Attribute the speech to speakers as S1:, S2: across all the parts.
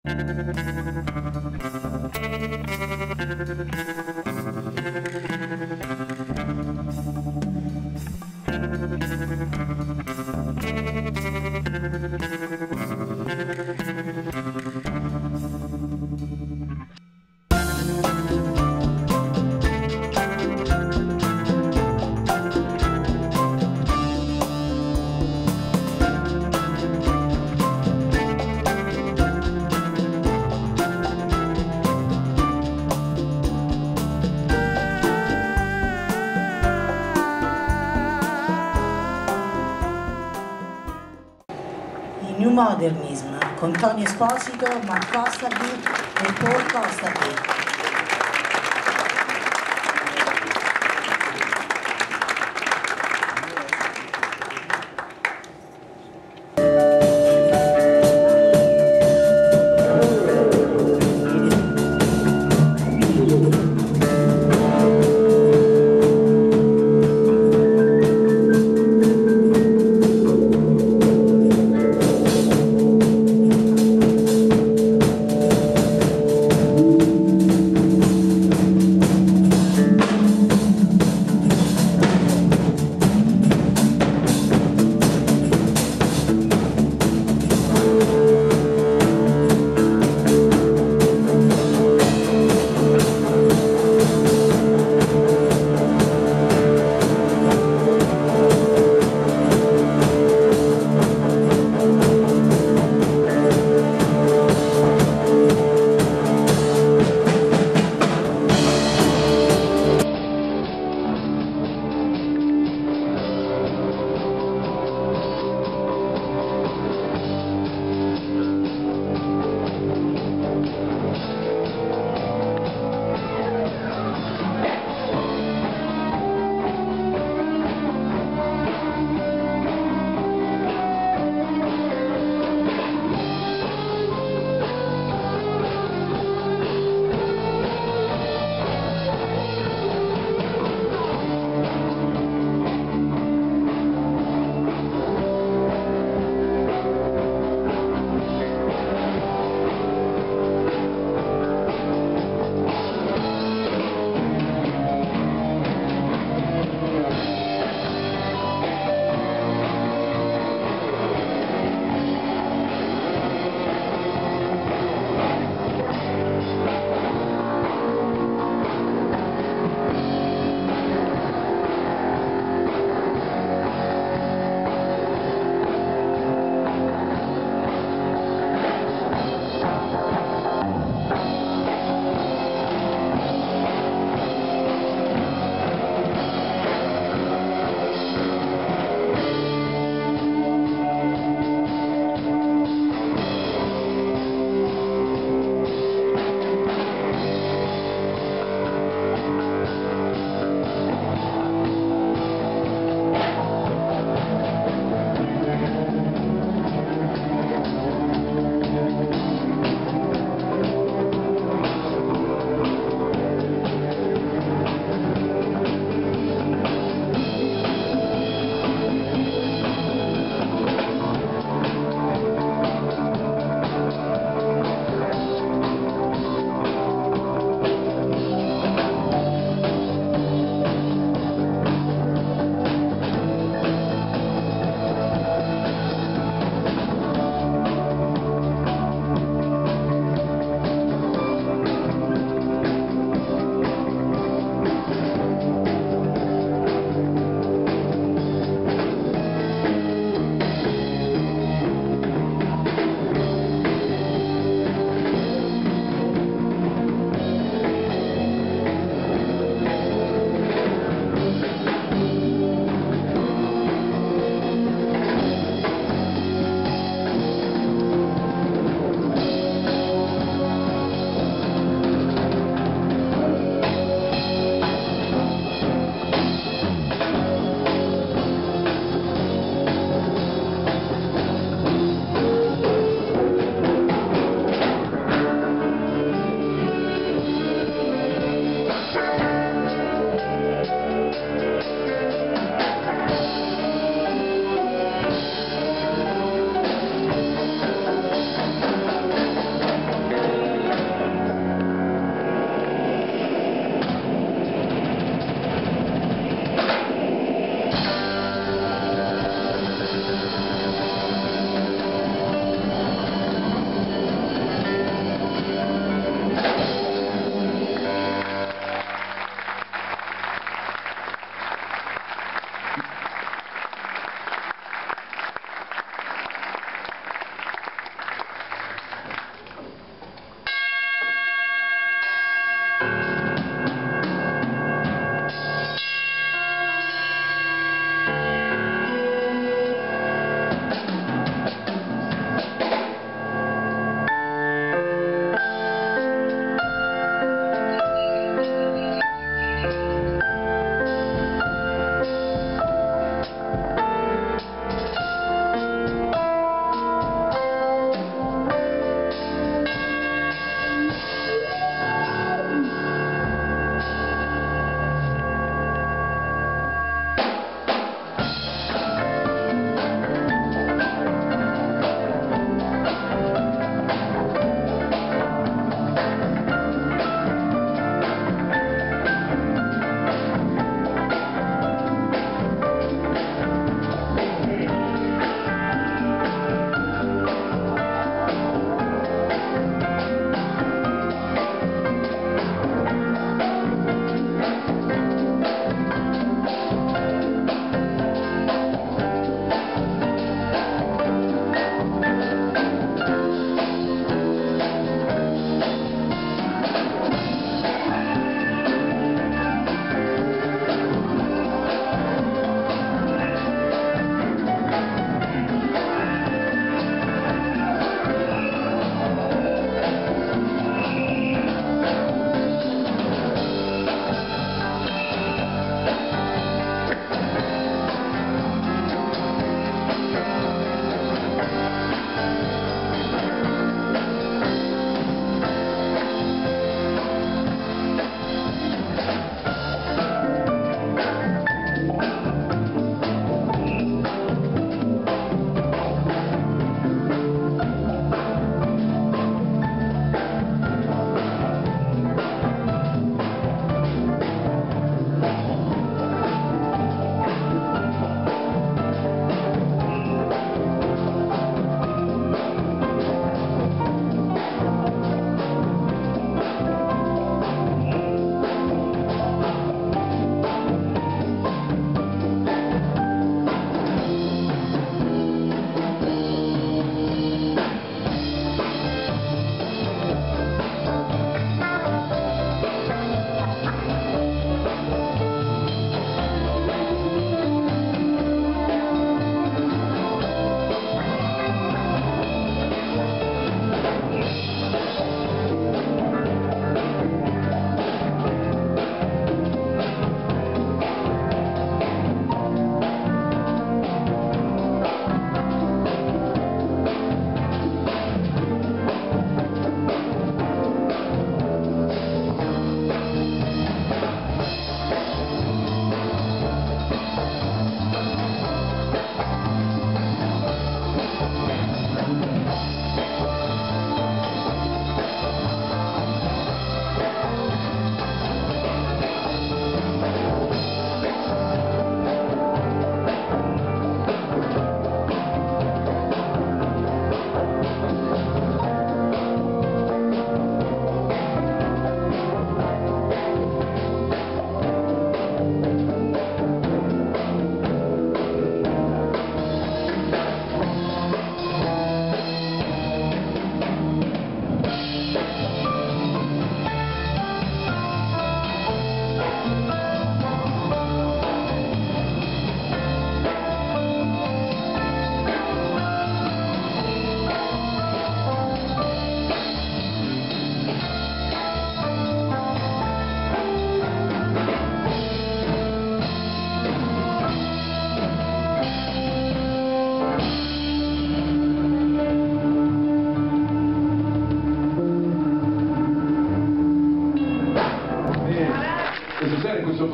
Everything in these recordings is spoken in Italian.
S1: New Modernism con Tony Esposito, Mark Costaby e Paul Costaby.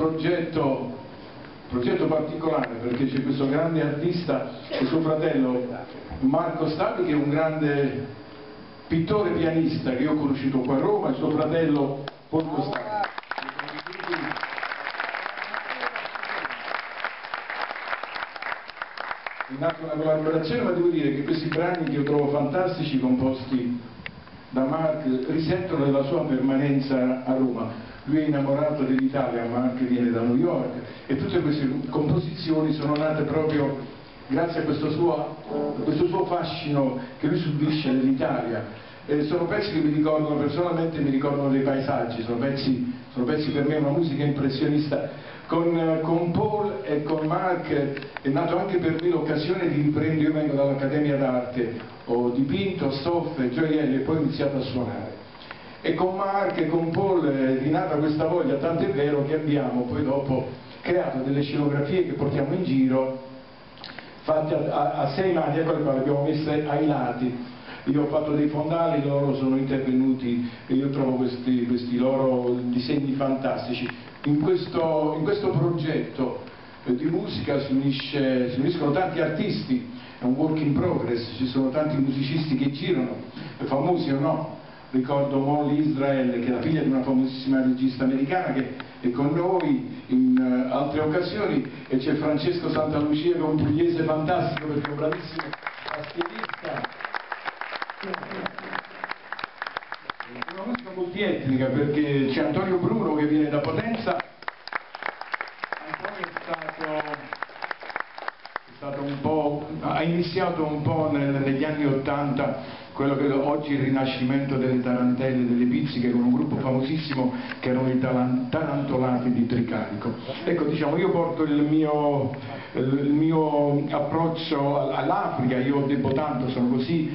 S2: progetto particolare, perché c'è questo grande artista e suo fratello Marco Stavi, che è un grande pittore pianista che io ho conosciuto qua a Roma, e suo fratello Porco Stavi. È nata una collaborazione, ma devo dire che questi brani che io trovo fantastici, composti da Mark, risentono della sua permanenza a Roma. Lui è innamorato dell'Italia, ma anche viene da New York, e tutte queste composizioni sono nate proprio grazie a questo suo fascino che lui subisce dell'Italia. Sono pezzi che mi ricordano personalmente, mi ricordano dei paesaggi, sono pezzi per me, una musica impressionista. Con Paul e con Mark è nato anche per me l'occasione di riprendere. Io vengo dall'Accademia d'Arte, ho dipinto stoffe, gioielli, e poi ho iniziato a suonare. E con Mark e con Paul è rinata questa voglia, tant'è vero che abbiamo poi dopo creato delle scenografie che portiamo in giro, fatte a 6 mani, eccole qua, le abbiamo messe ai lati. Io ho fatto dei fondali, loro sono intervenuti e io trovo questi loro disegni fantastici. In questo progetto di musica si uniscono tanti artisti, è un work in progress, ci sono tanti musicisti che girano, famosi o no. Ricordo Molly Israel, che è la figlia di una famosissima regista americana, che è con noi in altre occasioni, e c'è Francesco Santalucia, che è un pugliese fantastico perché è un bravissimo tastierista. È una musica multietnica, perché c'è Antonio Bruno che viene da Potenza. Antonio ha iniziato un po' negli anni '80 quello che oggi è il rinascimento delle tarantelle, delle pizziche, con un gruppo famosissimo che erano i Tarantolati di Tricarico. Ecco, diciamo, io porto il mio approccio all'Africa, io debbo tanto, sono così,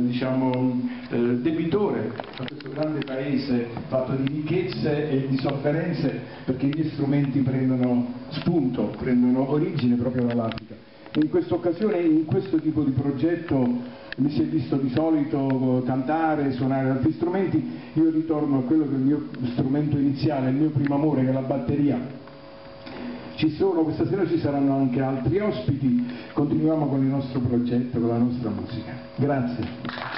S2: debitore a questo grande paese fatto di ricchezze e di sofferenze, perché gli strumenti prendono spunto, prendono origine proprio dall'Africa. In questa occasione, in questo tipo di progetto, mi si è visto di solito cantare, suonare altri strumenti. Io ritorno a quello che è il mio strumento iniziale, il mio primo amore, che è la batteria. Questa sera ci saranno anche altri ospiti, continuiamo con il nostro progetto, con la nostra musica. Grazie.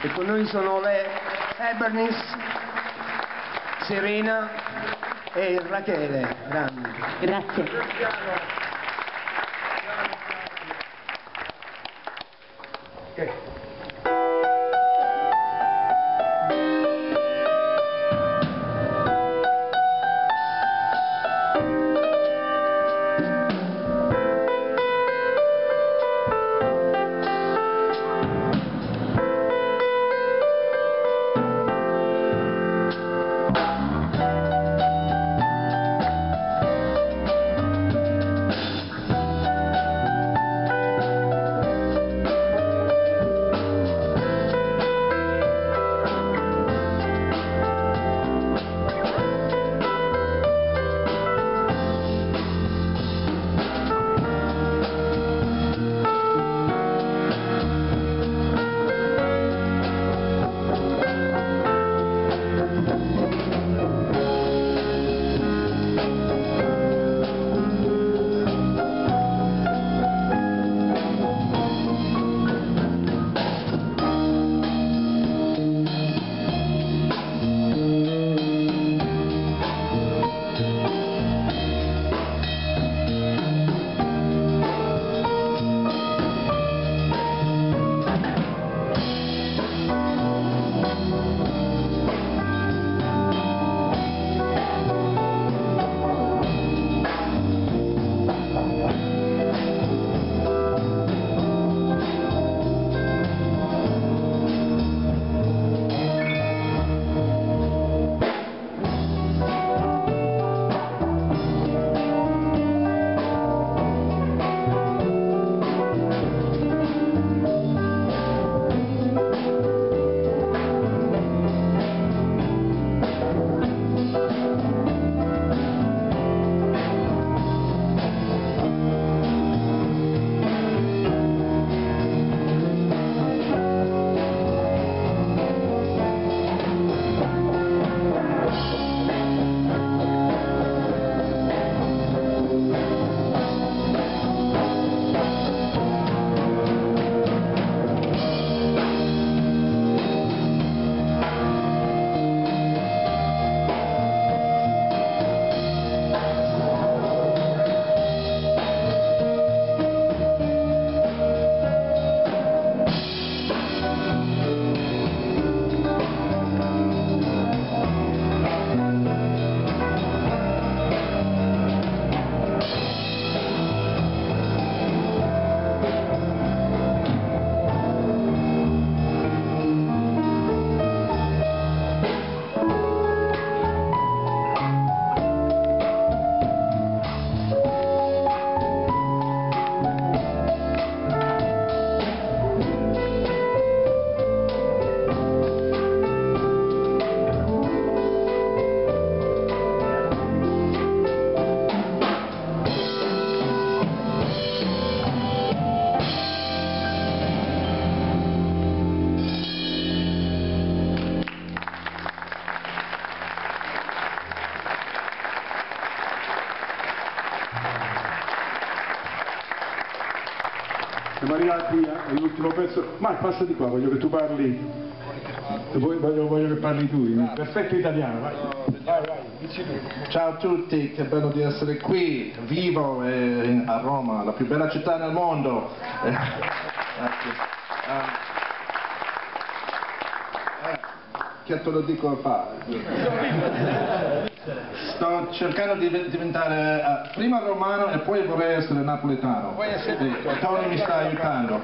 S3: E con noi sono le Ebernis, Serena e Rachele Grandi.
S4: Grazie.
S3: Okay.
S2: Siamo arrivati all'ultimo pezzo. Marco, passa di qua, voglio che tu parli. Voglio che parli tu, in perfetto italiano, vai. Vai, dici tu.
S5: Ciao a tutti, che bello di essere qui, vivo a Roma, la più bella città nel mondo. Grazie. Che te lo dico a fare? Sto cercando di diventare prima romano e poi vorrei essere napoletano. Tony mi sta aiutando.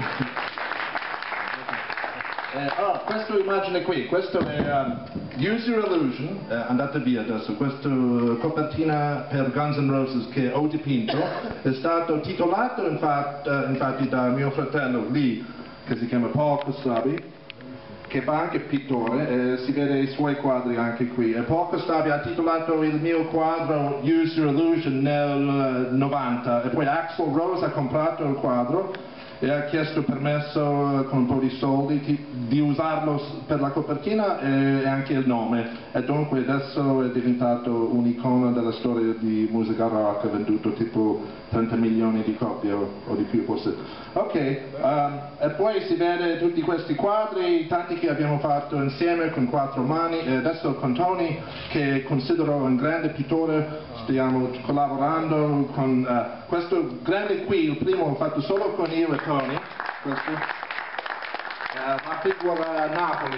S5: Questa immagine qui, questo è Use Your Illusion, andate via adesso, questa copertina per Guns N' Roses che ho dipinto, è stato titolato infatti da mio fratello lì, che si chiama Paul Kostabi, che fa anche pittore, si vede i suoi quadri anche qui. E Paul Kostabi ha titolato il mio quadro Use Your Illusion nel 90 e poi Axl Rose ha comprato il quadro e ha chiesto permesso con un po' di soldi di usarlo per la copertina e anche il nome, e dunque adesso è diventato un'icona della storia di musica rock, ha venduto tipo 30 milioni di copie o di più forse. Ok, e poi si vede tutti questi quadri, tanti che abbiamo fatto insieme con 4 mani, e adesso con Tony, che considero un grande pittore, stiamo collaborando con questo grande qui, il primo l'ho fatto solo con io e Tony, questo, la figura Napoli,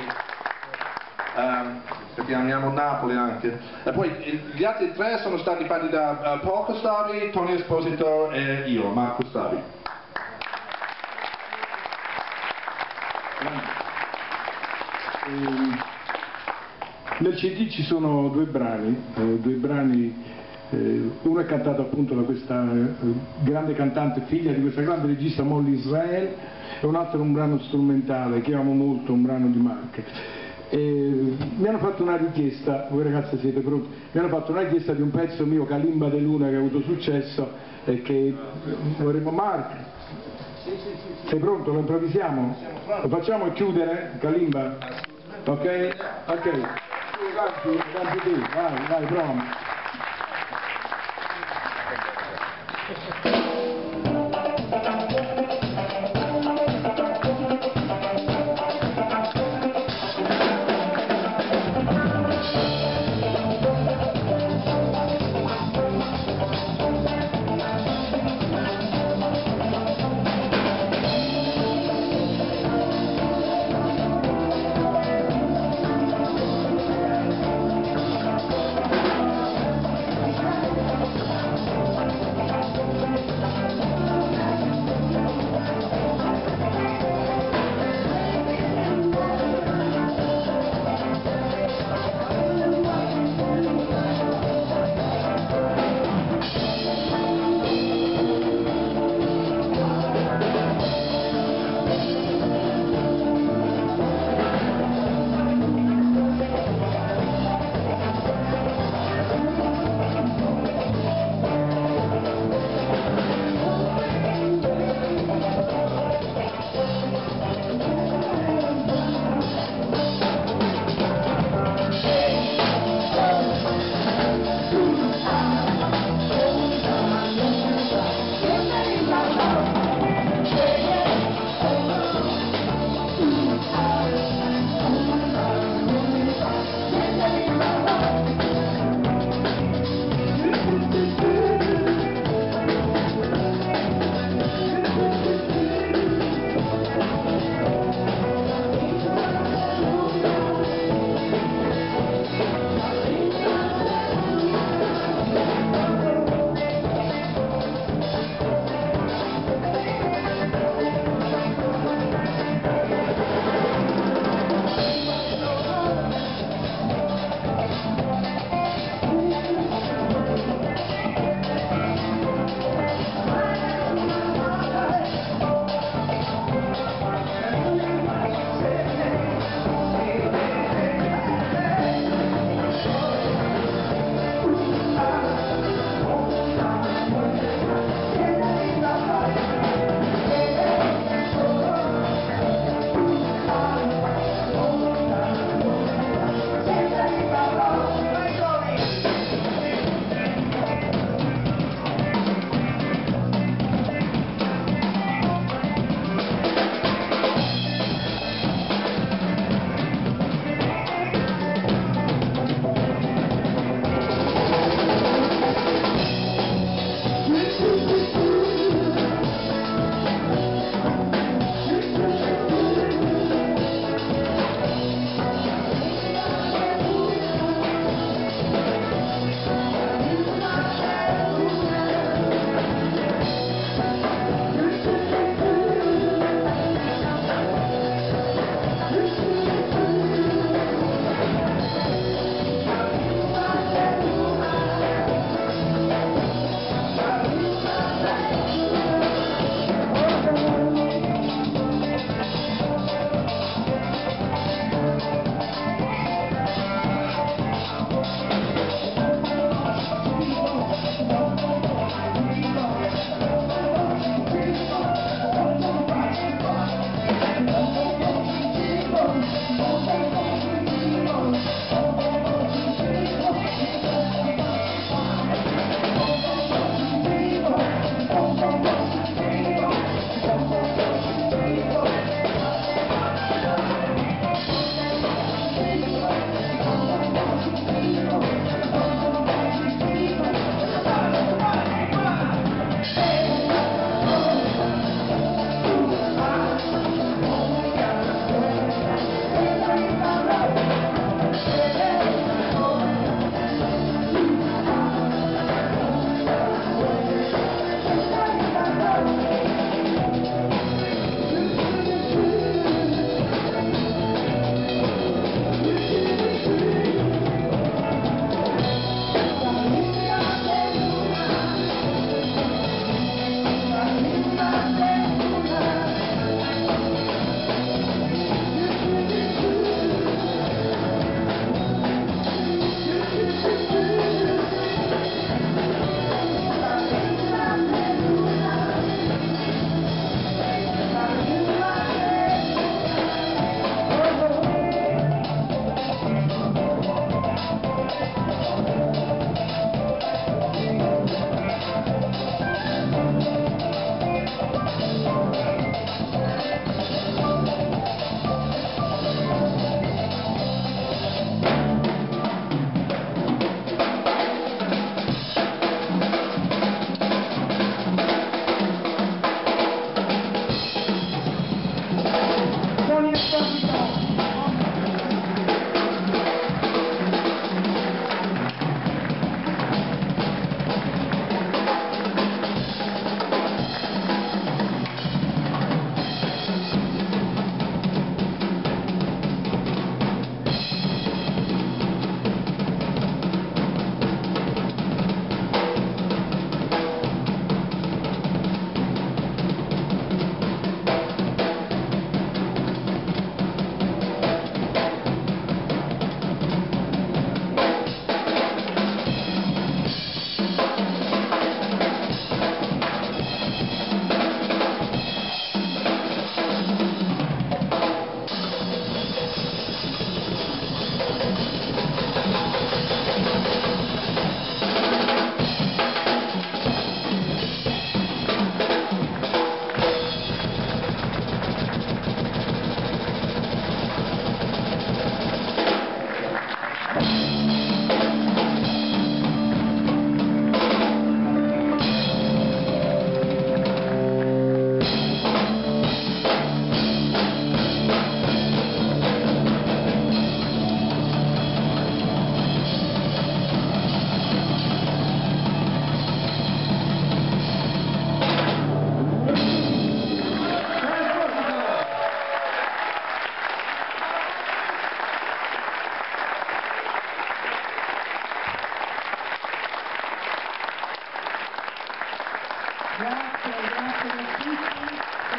S5: perché amiamo Napoli anche, e poi gli altri 3 sono stati fatti da Paul Costavi, Tony Esposito e io, Marco Costavi.
S2: Nel CD ci sono 2 brani, uno è cantato appunto da questa grande cantante, figlia di questa grande regista Molly Israel, e un altro è un brano strumentale che amo molto, un brano di Mark. Mi hanno fatto una richiesta, voi ragazzi siete pronti? Mi hanno fatto una richiesta di un pezzo mio, Kalimba de Luna, che ha avuto successo e che vorremmo. Mark, sei pronto? Lo improvvisiamo? Lo facciamo chiudere, Kalimba? Ok? Ok. Canti tu, vai, prova.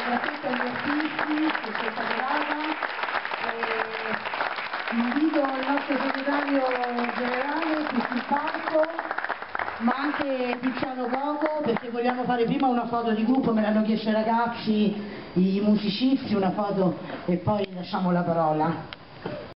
S1: soprattutto agli artisti per questa serata. Invito il nostro segretario generale qui sul palco, ma anche Tiziano Coco, perché vogliamo fare prima una foto di gruppo, me l'hanno chiesto i ragazzi, i musicisti, una foto e poi lasciamo la parola.